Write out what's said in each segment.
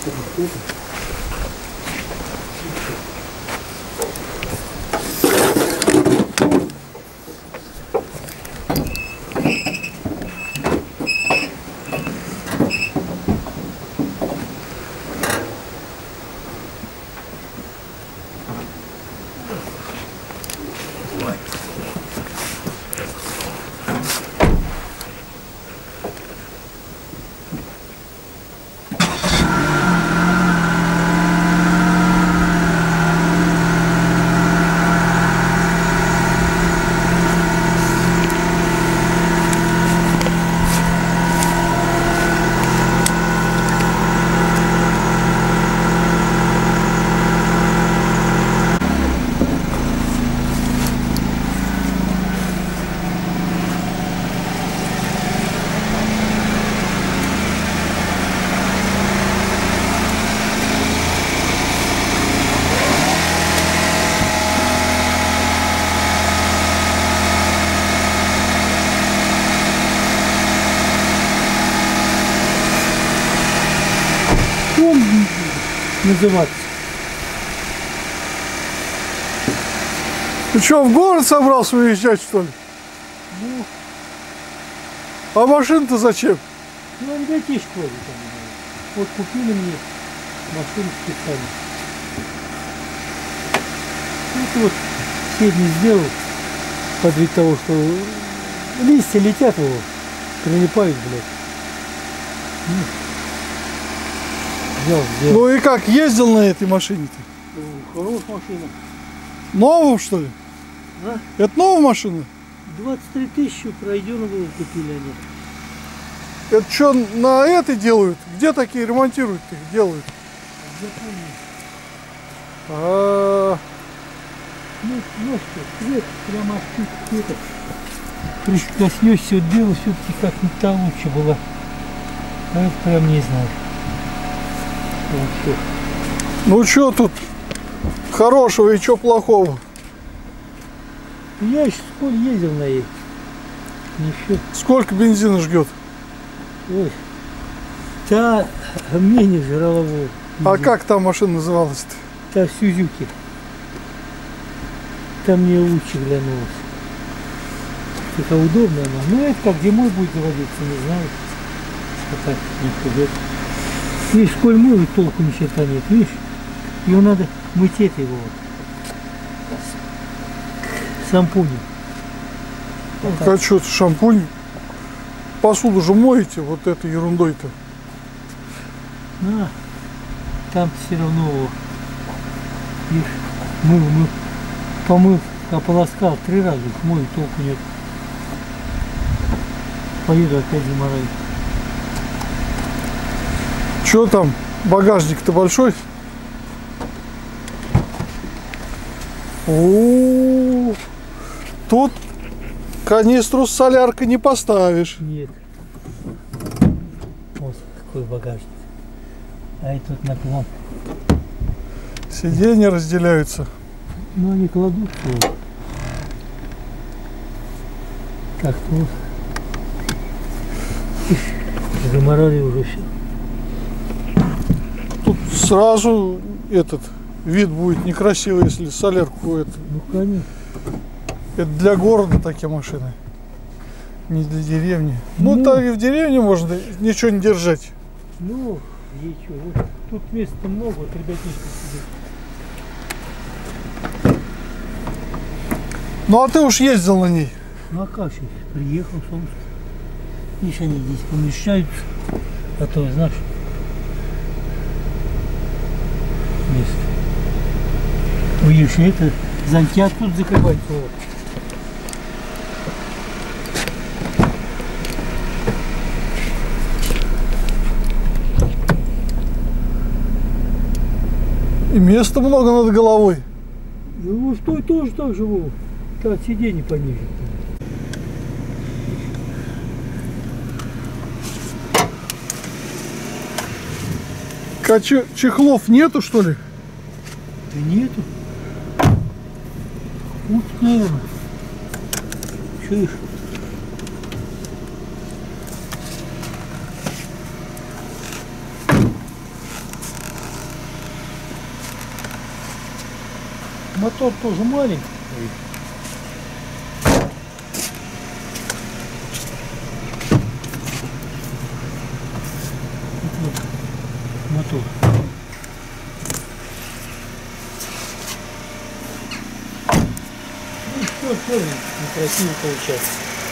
Называться. Ты что, в город собрался уезжать, что ли? Ну. А машина-то зачем? Ну, ребятишки ходят там. Вот купили мне машину специально. Это вот сегодня сделал под вид того, что листья летят его, прилипают, блядь. Взял. Ну и как, ездил на этой машине-то? Хорошая машина. Новую, что ли? А? Это новая машина? 23 тысячи пройденного купили они. Это что, на этой делают? Где такие ремонтируют их, делают? А, Ну что, цвет прямо цвета. Прикоснешься, вот бело все-таки как-то лучше было. А это прям не знаю. Вот ну что тут хорошего и что плохого? я еще в школе ездил на ней. Еще. Сколько бензина жгет? Ой. Та мне не жрала его. А как там машина называлась-то? Та Сюзюки. Там мне лучше глянулась. Это удобно она. Ну это как зимой будет заводиться, не знаю. Что так не придет. Видишь, сколь мыл, и толку ни черта нет. Видишь, его надо мыть это его вот. Шампунем. А что, шампунь? Посуду же моете вот этой ерундой-то. На, там все равно его. Видишь, мыл, помыл, ополоскал 3 раза, мой толку нет. Поеду опять замораю. Что там? Багажник-то большой? О, тут канистру с соляркой не поставишь. Нет. Вот какой багажник. А и тут наклон. Сиденья разделяются. Ну они кладут его. Как-то вот. Заморали уже все. Тут сразу этот вид будет некрасивый, если солярку это. Ну конечно. Это для города такие машины, не для деревни. Ну так и в деревне можно ничего не держать. Ну, ничего. Вот тут места много, вот ребятишки сидят. Ну а ты уж ездил на ней. Ну а как сейчас? Приехал, солнце. Видишь, они здесь помещаются. А то, знаешь, место. Видишь, это зонтят тут закрывать. Вот. И места много над головой. Ну вот той тоже так живу. Так, сиденье пониже. А чехлов нету, что ли? Да нету. Вот, наверное. Чуешь? Мотор тоже маленький. Вот мотор. Ну что, тоже некрасиво получается.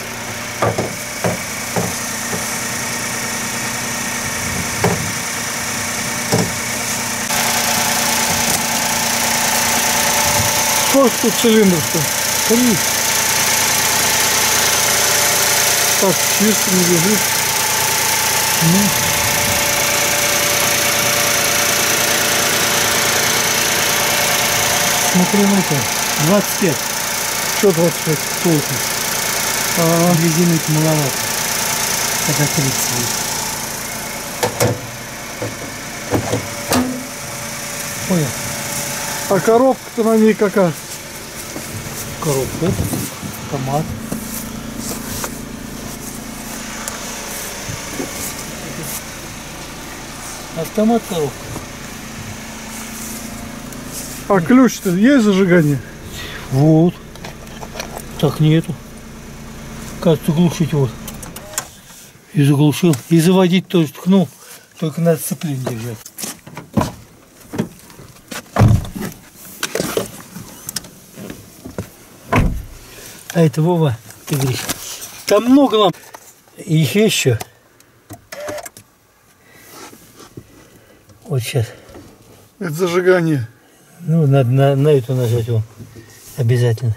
Сколько тут цилиндров-то? Конечно. Так, чисто не лежит. Ну. Смотри, ну-ка, 25 Что 25? толку. Резины-то маловато. Это 30 будет. Понял. А коробка-то на ней какая? Коробка, автомат. Автомат, коробка. А ключ-то есть зажигание? Вот. Так нету. Кажется, глушить вот. И заглушил. И заводить тоже ткнул. Только надо сцепление держать. А это Вова, ты говоришь, там много ламп. Их еще. Вот сейчас. Это зажигание. Ну, надо на эту нажать вон. Обязательно.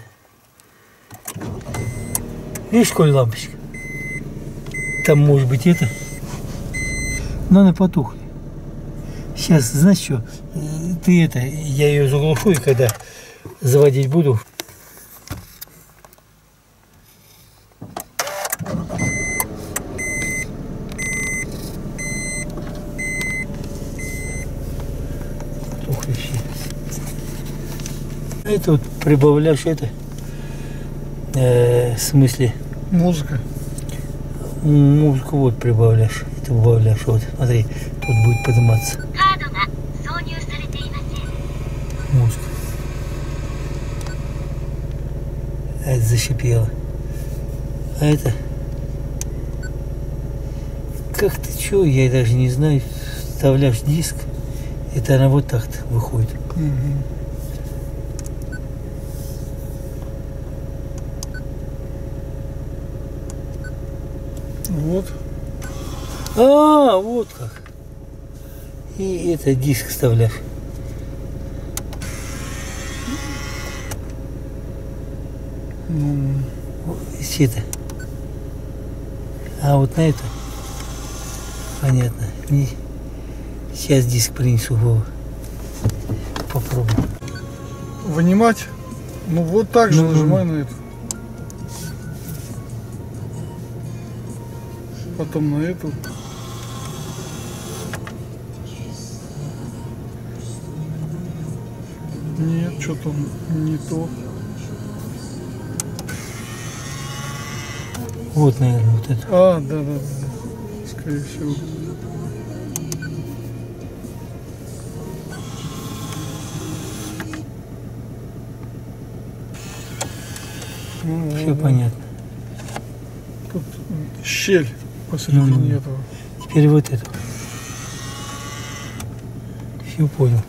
Видишь, какая лампочка? Там может быть это. Но она потухнет. Сейчас, знаешь что? Ты это, я ее заглушу, и когда заводить буду. Это вот прибавляешь это, в смысле, Музыка. музыку вот прибавляешь, это убавляешь, вот, смотри, тут будет подниматься музыка. А это зашипело. А это, как ты чё, я даже не знаю, вставляешь диск, это она вот так-то выходит. Угу. Вот. А, вот как. И это диск вставляешь. Ну, Это. А вот на это. Понятно. Сейчас диск принесу, Вова. Попробуй. вынимать. Ну вот так же нажимай на это. Потом на эту. Нет, что-то не то. Вот, наверное, вот это. А, да. Скорее всего. Ну, Все понятно. Тут щель посередине этого. Теперь вот это. Все понял.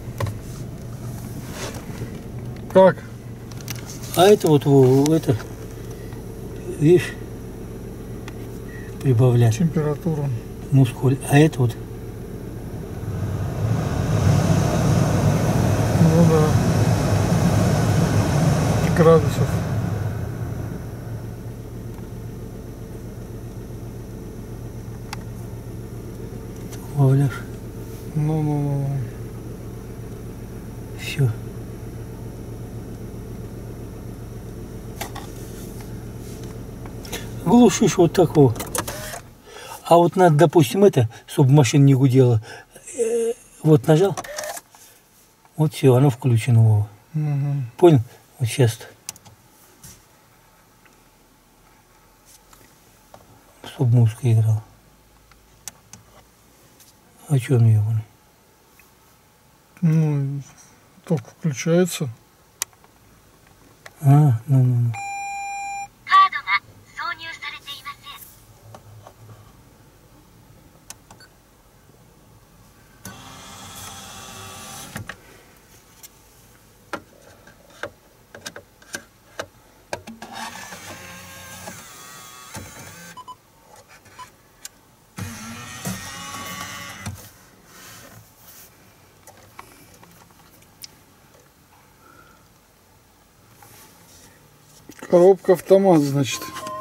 Как? А это вот, это, видишь, прибавлять Температуру. мускуль. А это вот, Ну да. Градусов. убавляешь. Ну. Все. Глушишь вот такого. А вот надо, допустим, это, чтобы машина не гудела. Вот нажал. Вот все, оно включено. Вова. Угу. Понял? Вот сейчас. Чтобы музыка играла. А что он ебаный? Ну, только включается. А, ну. カードが挿入されていません。 Коробка автомат, значит.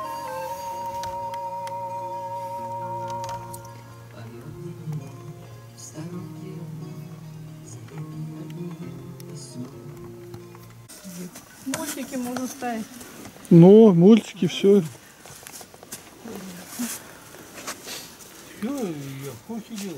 Мультики можно ставить. Ну, мультики, все. Все, я хочу делать.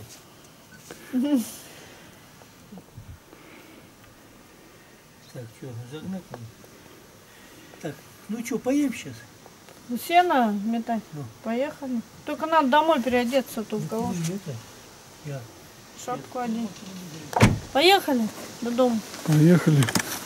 Так, что, загнать надо? Так, ну что, поем сейчас? Сено метать. Ну. Поехали. Только надо домой переодеться, тут в кого Я. шапку одеть. Поехали до дома. Поехали.